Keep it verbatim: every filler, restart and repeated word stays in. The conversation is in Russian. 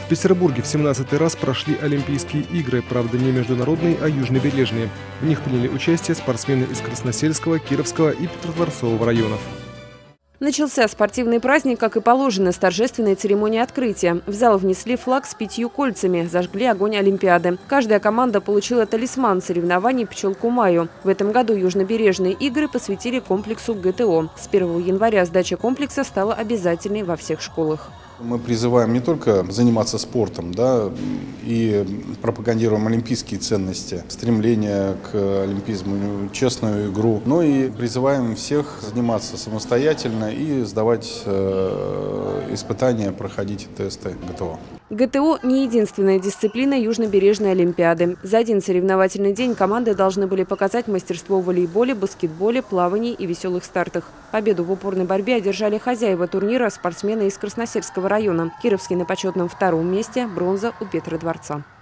В Петербурге в семнадцатый раз прошли Олимпийские игры, правда не международные, а южнобережные. В них приняли участие спортсмены из Красносельского, Кировского и Петродворцового районов. Начался спортивный праздник, как и положено, с торжественной церемонии открытия. В зал внесли флаг с пятью кольцами, зажгли огонь Олимпиады. Каждая команда получила талисман соревнований «Пчелку Маю». В этом году южнобережные игры посвятили комплексу ГТО. С первого января сдача комплекса стала обязательной во всех школах. Мы призываем не только заниматься спортом, да, и пропагандируем олимпийские ценности, стремление к олимпизму, честную игру, но и призываем всех заниматься самостоятельно и сдавать э, испытания, проходить тесты ГТО. ГТО – не единственная дисциплина южнобережной Олимпиады. За один соревновательный день команды должны были показать мастерство в волейболе, баскетболе, плавании и веселых стартах. Победу в упорной борьбе одержали хозяева турнира – спортсмены из Красносельского района. Кировский на почетном втором месте, бронза у Петродворца.